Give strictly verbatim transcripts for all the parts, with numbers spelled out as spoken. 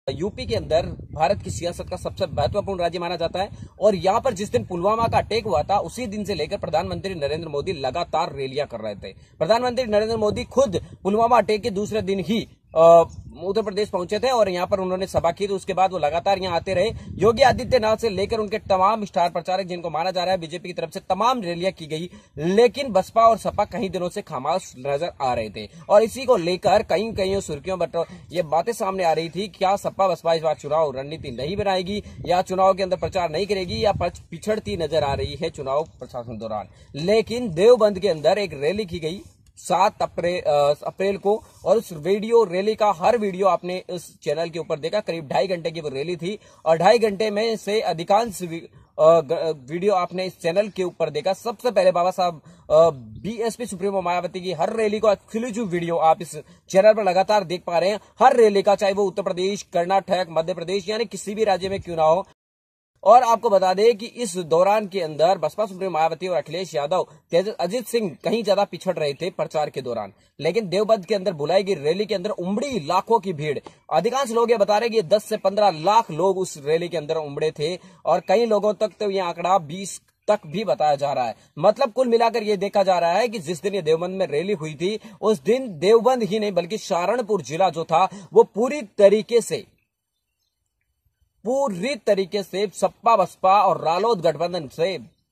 UP के अंदर भारत की सियासत का सबसे महत्वपूर्ण राज्य माना जाता है और यहाँ पर जिस दिन पुलवामा का अटैक हुआ था उसी दिन से लेकर प्रधानमंत्री नरेंद्र मोदी लगातार रैलियां कर रहे थे। प्रधानमंत्री नरेंद्र मोदी खुद पुलवामा अटैक के दूसरे दिन ही उत्तर प्रदेश पहुंचे थे और यहाँ पर उन्होंने सभा की। तो उसके बाद वो लगातार यहाँ आते रहे। योगी आदित्यनाथ से लेकर उनके तमाम स्टार प्रचारक जिनको माना जा रहा है बीजेपी की तरफ से, तमाम रैलियां की गई, लेकिन बसपा और सपा कई दिनों से खामोश नजर आ रहे थे और इसी को लेकर कई कई सुर्खियों पर ये बातें सामने आ रही थी। क्या सपा बसपा इस बार चुनाव रणनीति नहीं बनाएगी या चुनाव के अंदर प्रचार नहीं करेगी या पिछड़ती नजर आ रही है चुनाव प्रशासन दौरान। लेकिन देवबंद के अंदर एक रैली की गई सात अप्रैल अप्रैल को और उस वीडियो रैली का हर वीडियो आपने इस चैनल के ऊपर देखा। करीब ढाई घंटे की वो रैली थी और ढाई घंटे में से अधिकांश वीडियो आपने इस चैनल के ऊपर देखा। सबसे पहले बाबा साहब बीएसपी सुप्रीमो मायावती की हर रैली को एक्सक्लूसिव वीडियो आप इस चैनल पर लगातार देख पा रहे हैं। हर रैली का, चाहे वो उत्तर प्रदेश, कर्नाटक, मध्य प्रदेश यानी किसी भी राज्य में क्यों ना हो। और आपको बता दें कि इस दौरान के अंदर बसपा सुप्रीमो मायावती और अखिलेश यादव, अजित सिंह कहीं ज्यादा पिछड़ रहे थे प्रचार के दौरान। लेकिन देवबंद के अंदर बुलाई गई रैली के अंदर उमड़ी लाखों की भीड़। अधिकांश लोग ये बता रहे कि दस से पंद्रह लाख लोग उस रैली के अंदर उमड़े थे और कई लोगों तक तो ये आंकड़ा बीस तक भी बताया जा रहा है। मतलब कुल मिलाकर ये देखा जा रहा है कि जिस दिन ये देवबंद में रैली हुई थी उस दिन देवबंद ही नहीं बल्कि सहारनपुर जिला जो था वो पूरी तरीके से पूरी तरीके से सपा बसपा और रालोद गठबंधन से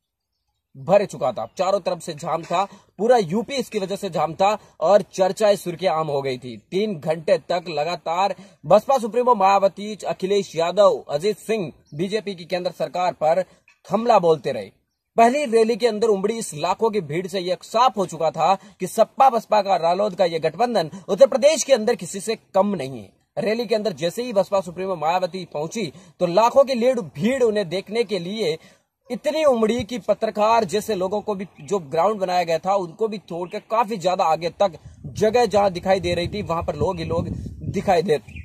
भर चुका था। चारों तरफ से जाम था, पूरा यूपी इसकी वजह से जाम था और चर्चाएं सुर्खियां आम हो गई थी। तीन घंटे तक लगातार बसपा सुप्रीमो मायावती, अखिलेश यादव, अजित सिंह बीजेपी की केंद्र सरकार पर हमला बोलते रहे। पहली रैली के अंदर उमड़ी इस लाखों की भीड़ से यह साफ हो चुका था कि सपा बसपा का, रालोद का यह गठबंधन उत्तर प्रदेश के अंदर किसी से कम नहीं है। रैली के अंदर जैसे ही बसपा सुप्रीमो मायावती पहुंची तो लाखों की लीड भीड़ उन्हें देखने के लिए इतनी उमड़ी कि पत्रकार जैसे लोगों को भी, जो ग्राउंड बनाया गया था उनको भी छोड़कर काफी ज्यादा आगे तक जगह जहां दिखाई दे रही थी वहां पर लोग ही लोग दिखाई देते।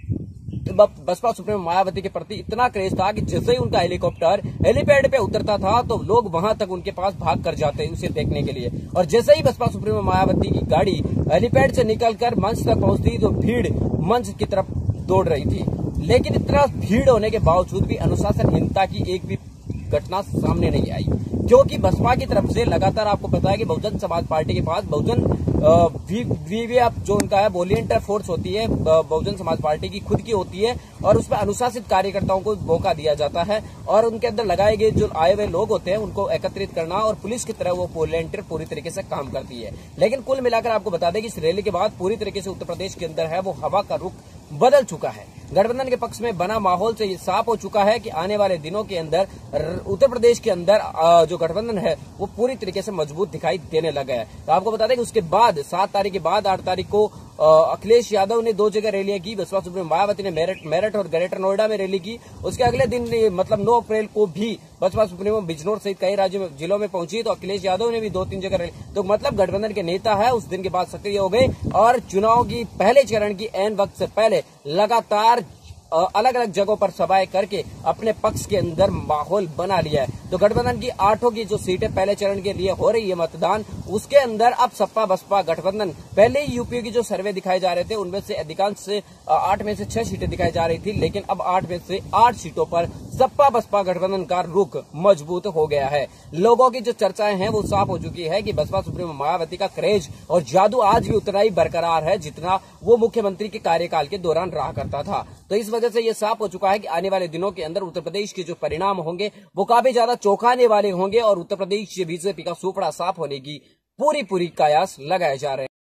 बसपा सुप्रीमो मायावती के प्रति इतना क्रेज था कि जैसे ही उनका हेलीकॉप्टर हेलीपैड पे उतरता था तो लोग वहां तक उनके पास भाग कर जाते उसे देखने के लिए। और जैसे ही बसपा सुप्रीमो मायावती की गाड़ी हेलीपैड से निकलकर मंच तक पहुंचती तो भीड़ मंच की तरफ दौड़ रही थी। लेकिन इतना भीड़ होने के बावजूद भी अनुशासनहीनता की एक भी घटना सामने नहीं आई, क्योंकि बसपा की तरफ से लगातार आपको पता है कि बहुजन समाज पार्टी के पास बहुजन वीवीएफ जो उनका है वॉलंटियर फोर्स होती है, बहुजन समाज पार्टी की खुद की होती है और उसमें अनुशासित कार्यकर्ताओं को मौका दिया जाता है और उनके अंदर लगाए गए जो आए हुए लोग होते हैं उनको एकत्रित करना और पुलिस की तरह वो वॉलंटियर पूरी तरीके से काम करती है। लेकिन कुल मिलाकर आपको बता दें कि इस रैली के बाद पूरी तरीके से उत्तर प्रदेश के अंदर है वो हवा का रुख बदल चुका है। गठबंधन के पक्ष में बना माहौल से ये साफ हो चुका है कि आने वाले दिनों के अंदर उत्तर प्रदेश के अंदर जो गठबंधन है वो पूरी तरीके से मजबूत दिखाई देने लगा है। तो आपको बता दें कि उसके बाद सात तारीख के बाद आठ तारीख को अखिलेश यादव ने दो जगह रैलियां की। बसपा सुप्रीमो मायावती ने मेरठ मेरठ और ग्रेटर नोएडा में रैली की। उसके अगले दिन मतलब नौ अप्रैल को भी बसपा सुप्रीमो बिजनौर सहित कई राज्यों में जिलों में पहुंची तो अखिलेश यादव ने भी दो तीन जगह रैली। तो मतलब गठबंधन के नेता है उस दिन के बाद सक्रिय हो गए और चुनाव की पहले चरण की ऐन वक्त से पहले लगातार अलग अलग जगहों पर सभाएं करके अपने पक्ष के अंदर माहौल बना लिया है। तो गठबंधन की आठों की जो सीटें पहले चरण के लिए हो रही है मतदान, उसके अंदर अब सपा बसपा गठबंधन, पहले ही यूपी की जो सर्वे दिखाए जा रहे थे उनमें से अधिकांश से आठ में से छह सीटें दिखाई जा रही थी, लेकिन अब आठ में से आठ सीटों पर सपा बसपा गठबंधन का रुख मजबूत हो गया है। लोगों की जो चर्चाएं हैं वो साफ हो चुकी है कि बसपा सुप्रीमो मायावती का क्रेज और जादू आज भी उतना ही बरकरार है जितना वो मुख्यमंत्री के कार्यकाल के दौरान रहा करता था। तो इस वजह से ये साफ हो चुका है कि आने वाले दिनों के अंदर उत्तर प्रदेश के जो परिणाम होंगे वो काफी ज्यादा चौंकाने वाले होंगे और उत्तर प्रदेश से बीजेपी का सुपड़ा साफ होने की पूरी पूरी कयास लगाए जा रहे हैं।